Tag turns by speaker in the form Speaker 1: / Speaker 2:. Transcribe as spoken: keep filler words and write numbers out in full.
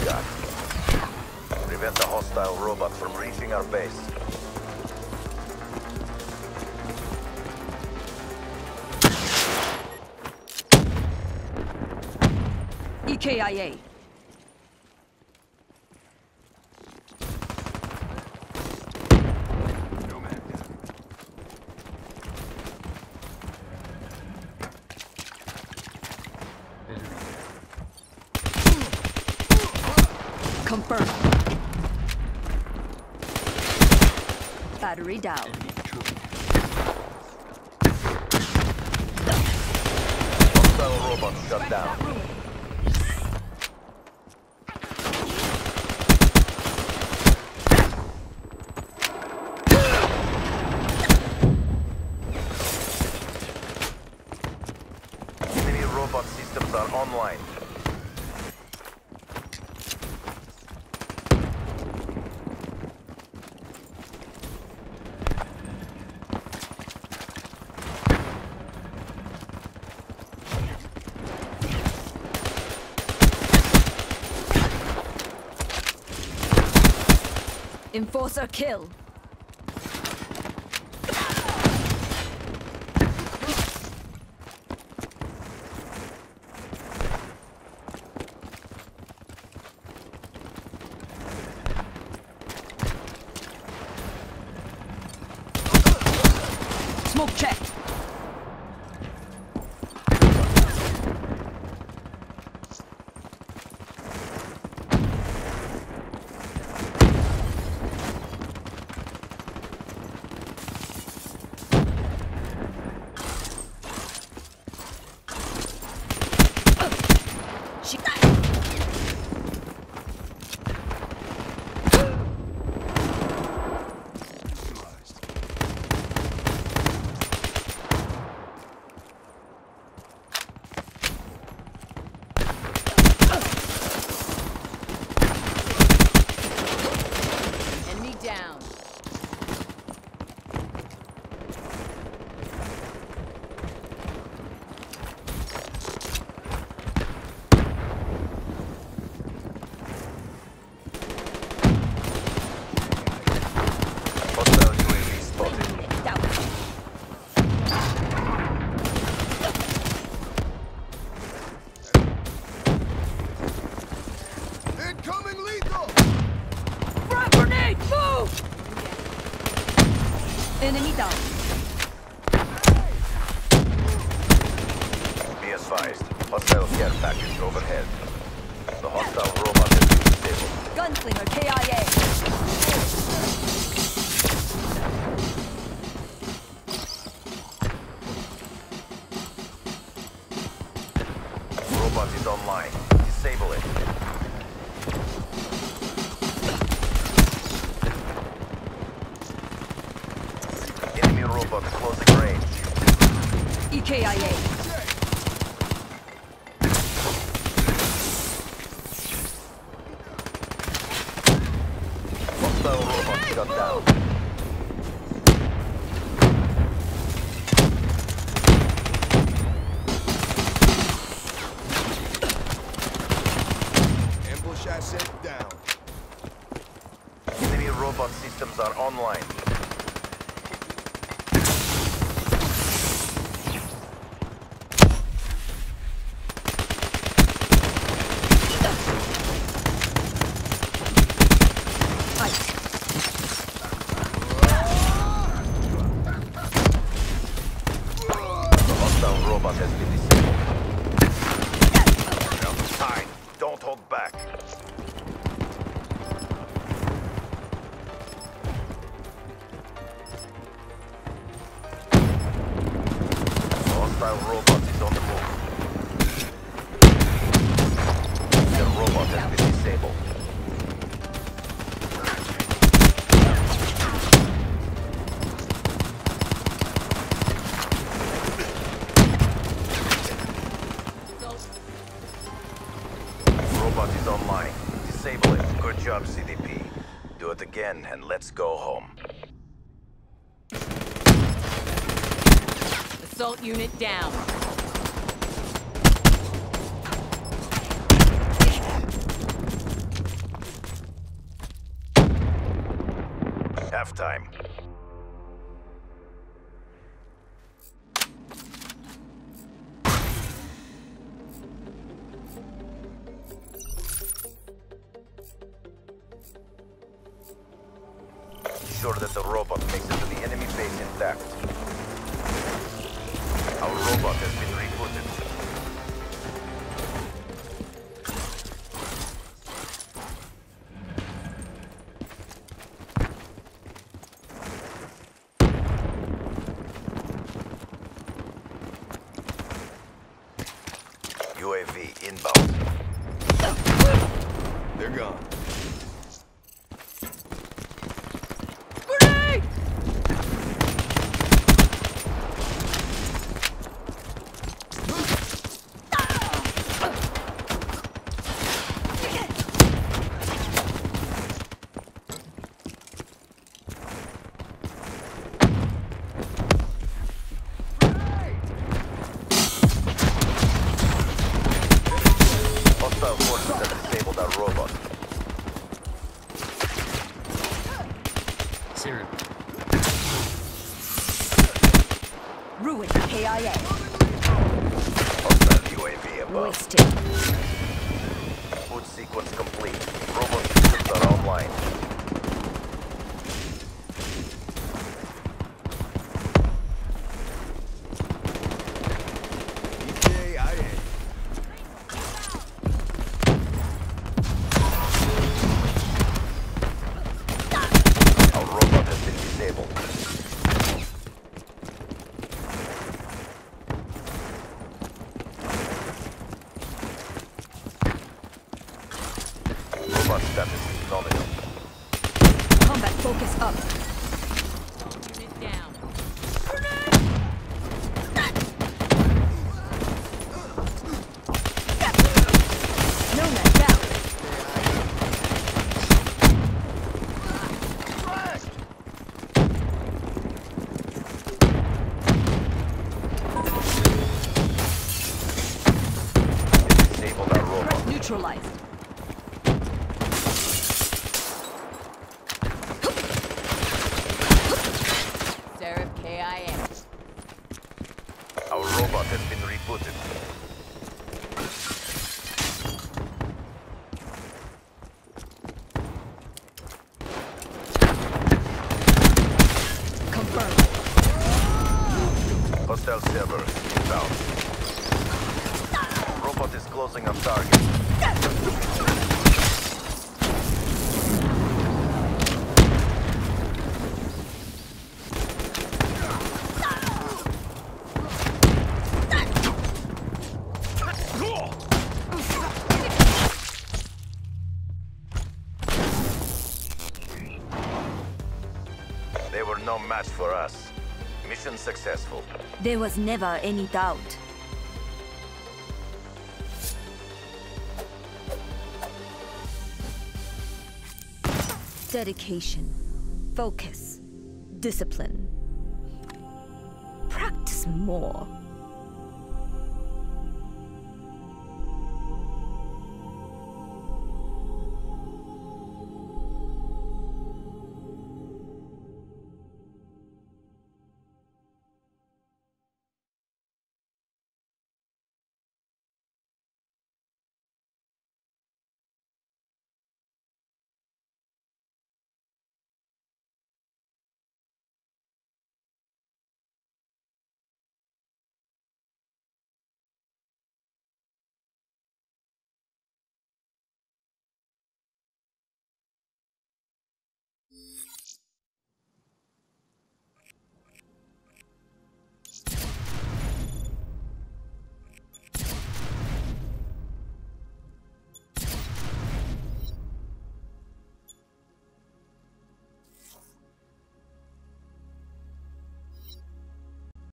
Speaker 1: got. Prevent the hostile robot from reaching our base.
Speaker 2: E K I A. Confirmed. Battery down.
Speaker 1: Hostile robot shut down. Enemy robot systems are online.
Speaker 2: Enforcer kill. Smoke check. Down.
Speaker 1: Hostile U A V spotted.
Speaker 2: Down.
Speaker 3: Incoming lethal!
Speaker 2: Front grenade! Move! Enemy down.
Speaker 1: Be advised. Hostile care package overhead. The hostile robot has been disabled.
Speaker 2: Gunslinger K I A.
Speaker 1: Robot is online. Disable it. Enemy robot closing range.
Speaker 2: E K I A.
Speaker 1: Hostile robot shut down.
Speaker 3: Ambush asset down.
Speaker 1: Enemy robot systems are online. The hostile robot has been disabled. Time. Don't hold back. The hostile robot is on the move. The robot has been disabled. Robot is online. Disable it. Good job, C D P. Do it again and let's go home.
Speaker 2: Assault unit down.
Speaker 1: time. Ensure that the robot makes it to the enemy base intact. Our robot has been rebooted. U A V inbound.
Speaker 3: They're gone.
Speaker 2: Grenade!
Speaker 1: Hostile forces have disabled our robot.
Speaker 4: Syrup.
Speaker 2: Ruin K I A.
Speaker 1: Hostile U A V above.
Speaker 2: Wasted.
Speaker 1: Food sequence complete. Robot systems are online.
Speaker 3: E K I A.
Speaker 1: Our robot has been disabled. Robot status is nominal.
Speaker 2: Combat focus up. Unit down. Nomad down.
Speaker 1: Disabled our robot.
Speaker 2: Neutralized. Seraph K I A.
Speaker 1: Our robot has been rebooted.
Speaker 2: Confirmed.
Speaker 1: Hostile server inbound. Robot is closing on target. They were no match for us. Mission successful.
Speaker 2: There was never any doubt. Dedication, focus, discipline. Practice more.